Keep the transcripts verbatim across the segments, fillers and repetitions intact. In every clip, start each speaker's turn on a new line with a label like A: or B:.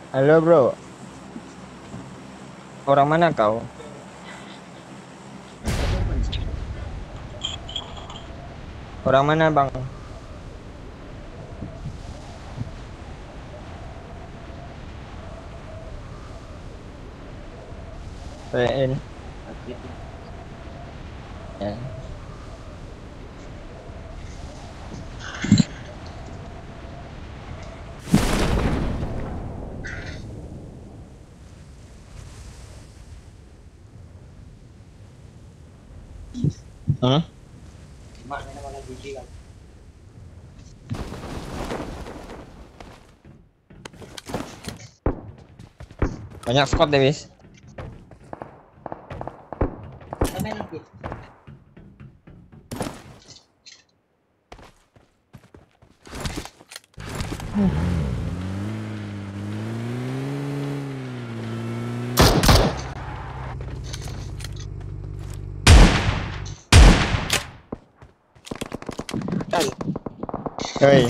A: Halo bro, orang mana kau? Orang mana bang? P N. Ya. Hmm? Banyak squad deh bis. Hei,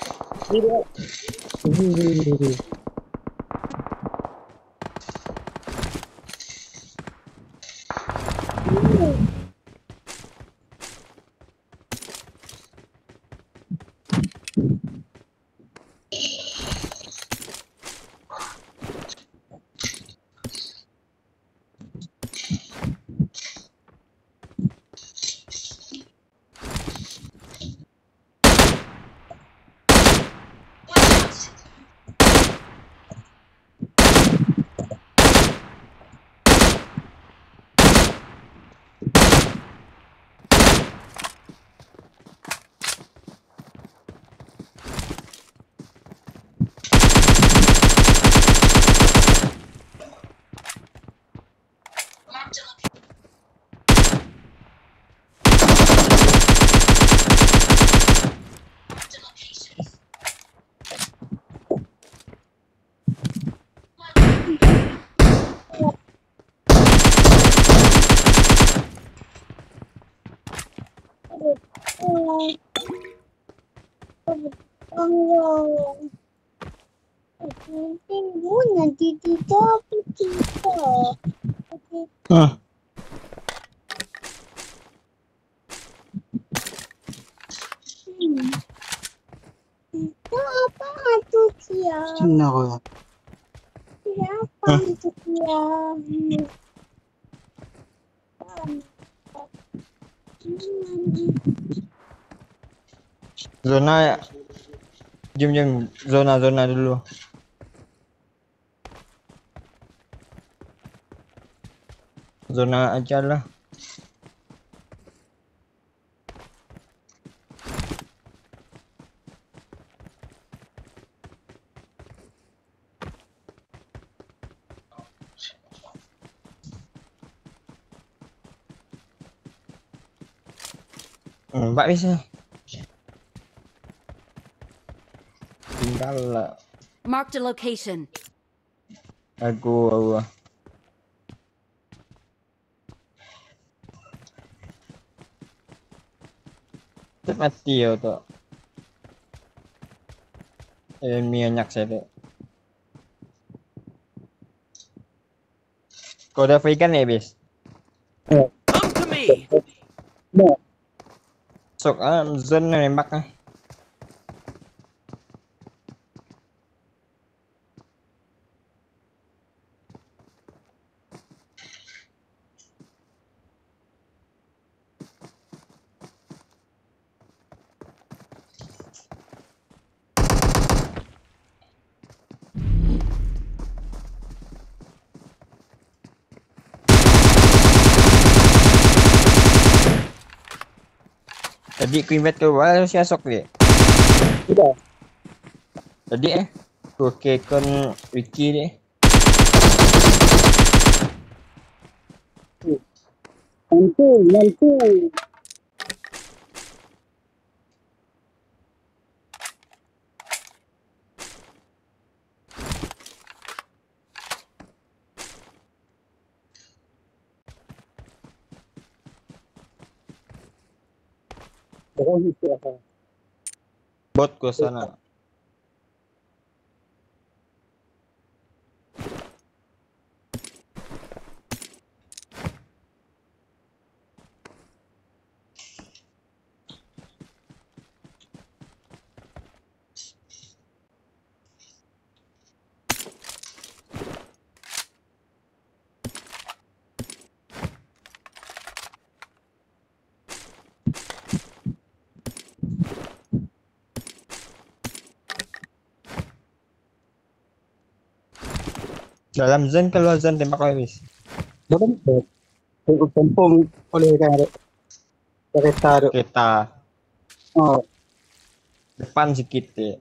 B: nanti tidak kita.
A: hmm.
B: Itu apa itu dia?
C: Sino ko yan?
B: Siapa itu dia?
A: Zona ya. Jom jom zona zona dulu. Zona aja lah. Hmm, Mbak bisa. Tinggal lah.
D: Marked a location.
A: Aku, aku. Cepat mati ya tuh. Eh, minyak saya tuh. Kau udah vegan ya bis?
E: Come to me.
A: Sok ah, zona nembak ah. Tadi ku invite ke bawah si Asok dia.
C: Tidak.
A: Tadi eh ku ke kon Ricky dia.
C: Nanti, nanti. Bohong itu apa?
A: Bot ke sana. Dalam zone ke luar zone tembak kau habis.
C: Dalam tu. Tengok tempung oleh kan kereta tu.
A: Kereta
C: Oh,
A: depan sikit je.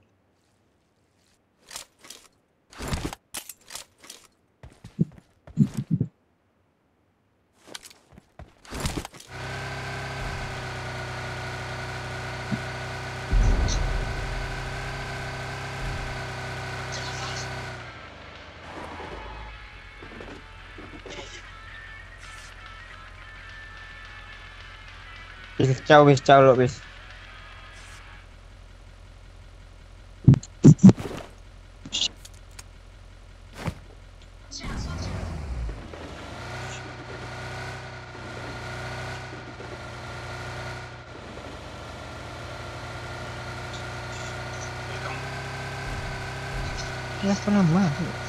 A: Bis ciao bis ciao lo bis. Ya apa nama?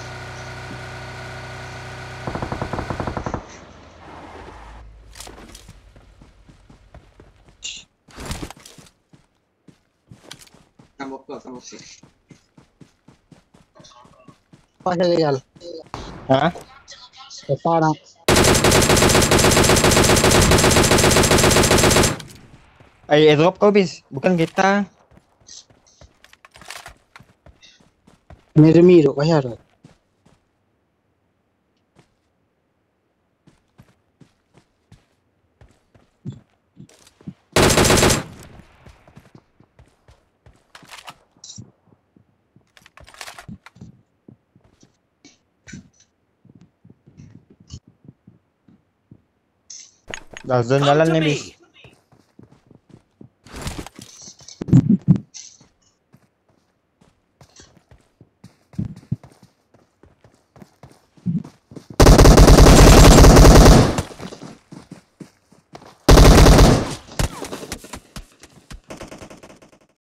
C: apa saya real?
A: Hah?
C: Kereta nak.
A: Ay, airdrop kau bis, bukan kereta.
C: Enemy tu, kaya tu.
A: Dah zone
E: Come
A: jalan
E: to
A: ni
E: me.
A: bis.